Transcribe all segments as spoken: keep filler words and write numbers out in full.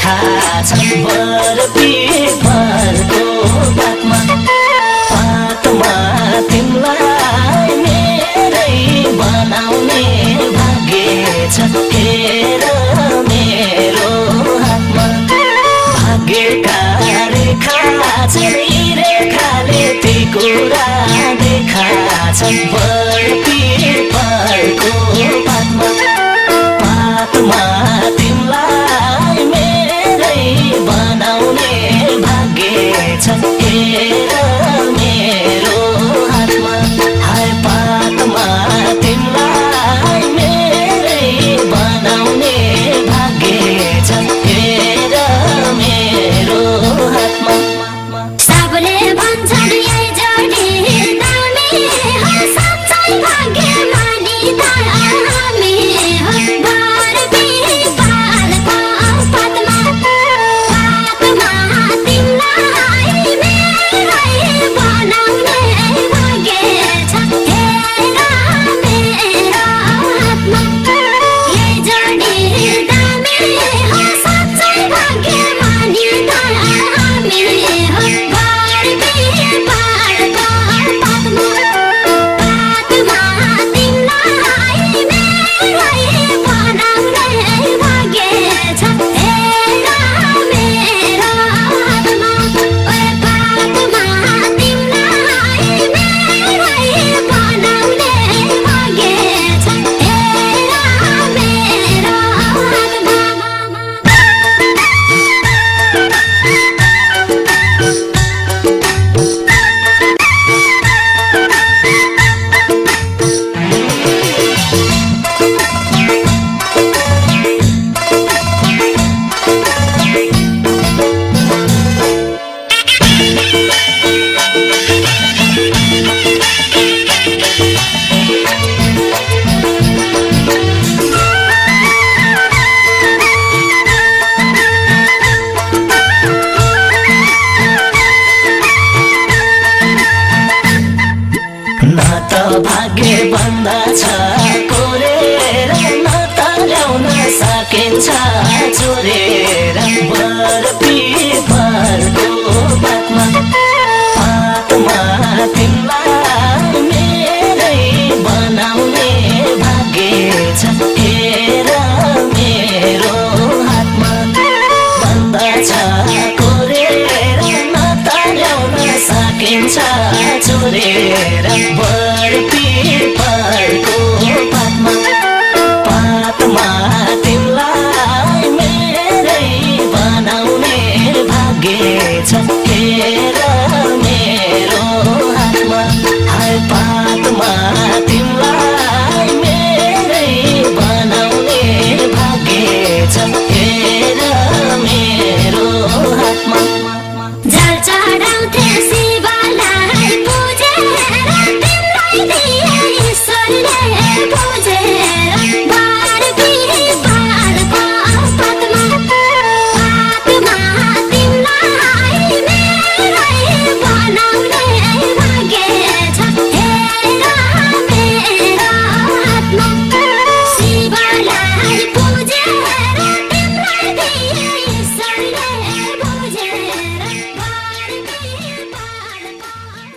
रेखा छ बर पिपलको पातमा पातमा तिमीलाई मेरै बनाउने भाग्य छ हेर मेरो हातमा भाग्यका रेखा छन् यी रेखाले ती कुरा देखा छन् बर पिपलको पातमा पातमा तिमीलाई मेरै बनाउने भाग्य छ हेर मेरो हातमा हाय पातमा तिमीलाई मेरै बनाउने भाग्य छ हेर मेरो हातमा सबले भन्छन् यही जोडी दामी हो साँच्चै भाग्यमानी त हामी हो बर पिपलको पातमा पातमा तिमीलाई मेरै बनाउने भाग्य छ हेर मेरो हातमा यही जोडी दामी हो साँच्चै भाग्यमानी त हामी हो बर पिपलको पातमा पातमा तिमीलाई मेरै बनाउने भाग्य छ हेर मेरो हातमा ओए पातमा तिमीलाई मेरै बनाउने भाग्य छ हेर मेरो हातमा न त भाग्य बन्दछ कोरेर न त ल्याउन सकिन्छ चोरेर बर पिपलको पातमा पातमा तिमीलाई मेरै बनाउने भाग्य छ हेर मेरो हातमा बन्दछ कोरेर न त ल्याउन सकिन्छ चोरेर बर पिपलको पातमा पातमा तिमीलाई मेरै बनाउने भाग्य छ हेर मेरो हातमा हाय पातमा तिमीलाई मेरै बनाउने भाग्य छ हेर मेरो हातमा जल चढाउँथे शिवलाई पूजेर तिमीलाई दिए ईश्वरले बुझेर बर पिपलको पातमा पातमा तिमीलाई मेरै बनाउने भाग्य छ हेर मेरो हातमा शिवलाई पूजेर तिमीलाई दिए ईश्वरले बुझेर बर पिपलको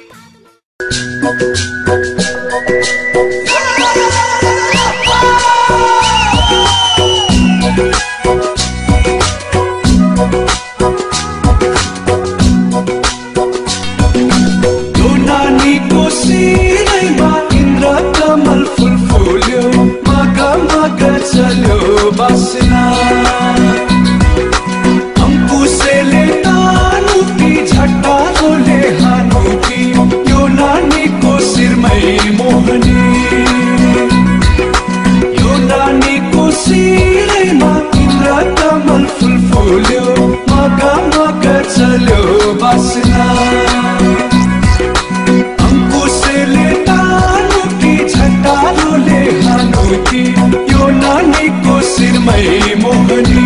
यो नानीको शिरैमा इन्द्र कमल फुल फुल्यो मग मग चल्यो बासना अंकुशले तानुकी झट्टारोले हानुकी यो नानीको शिरमै मोहनी यो नानीको शिरैमा इन्द्र कमल फुल फुल्यो मग मग चल्यो बासना अंकुशले तानुकी झट्टारोले हानुकी यो नानीको शिरमै मोहनी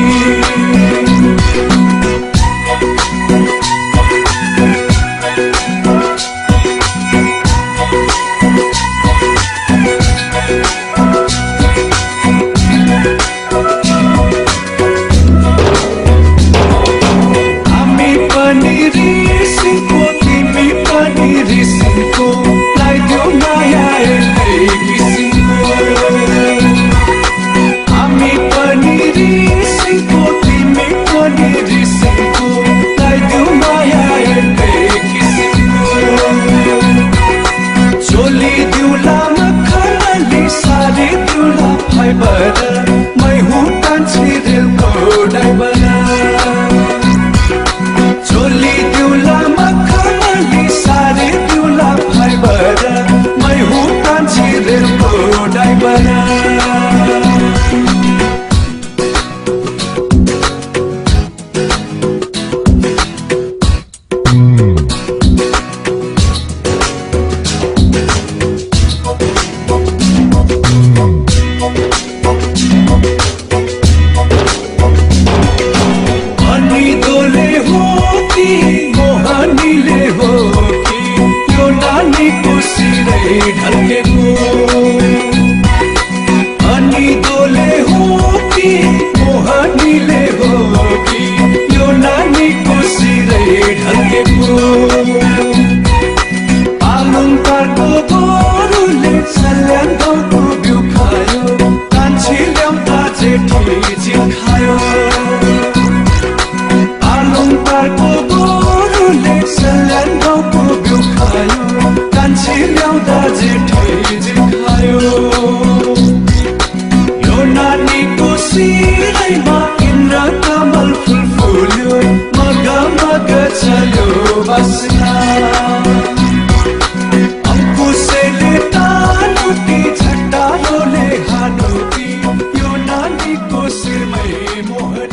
अलङ्कारको गोरुले सल्यान गाउँको बिउ खायो कान्छी ल्याउँदा जेठी जिउ खायो अलङ्कारको गोरुले सल्यान गाउँको बिउ खायो कान्छी ल्याउँदा जेठी जिउ खायो यो नानीको शिरैमा इन्द्र कमल फुल फुल्यो मग मग चल्यो बस्ना अंकुशले तानुती झट्टालोले हानुती यो नानीको शिरमै मोहर